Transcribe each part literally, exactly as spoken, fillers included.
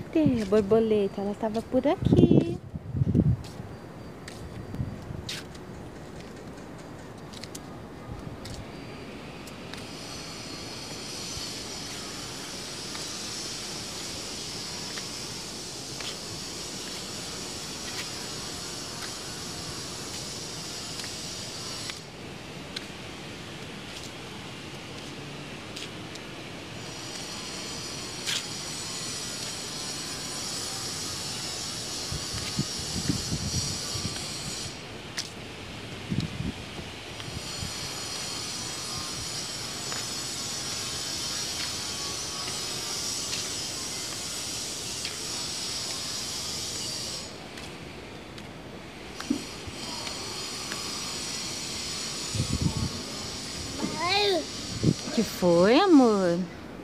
Cadê a borboleta? Ela estava por aqui. Que foi, amor?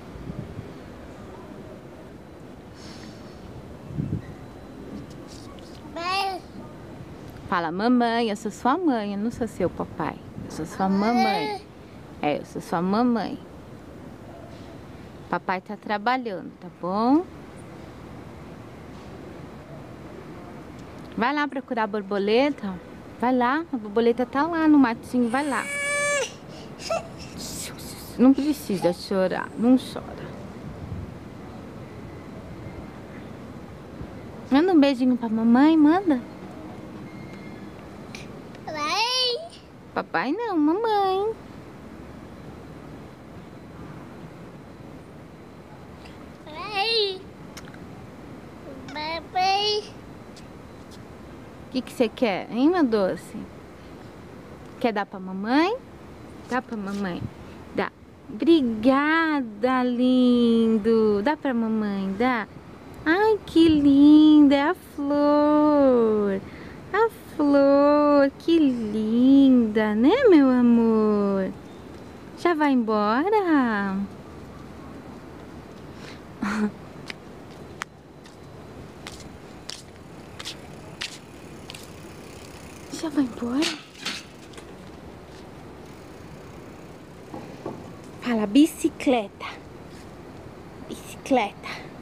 Fala, mamãe, eu sou sua mãe, eu não sou seu papai. Eu sou sua mamãe. É, eu sou sua mamãe. Papai tá trabalhando, tá bom? Vai lá procurar a borboleta. Vai lá, a borboleta tá lá no matinho, vai lá. Não precisa chorar, não chora. Manda um beijinho pra mamãe, manda. Papai. Papai não, mamãe. Papai. Papai. O que que você quer, hein, meu doce? Quer dar pra mamãe? Dá pra mamãe. Dá. Obrigada, lindo. Dá pra mamãe, dá. Ai, que linda. É a flor. A flor. Que linda, né, meu amor? Já vai embora? Já vai embora? Fala, bicicleta. Bicicleta.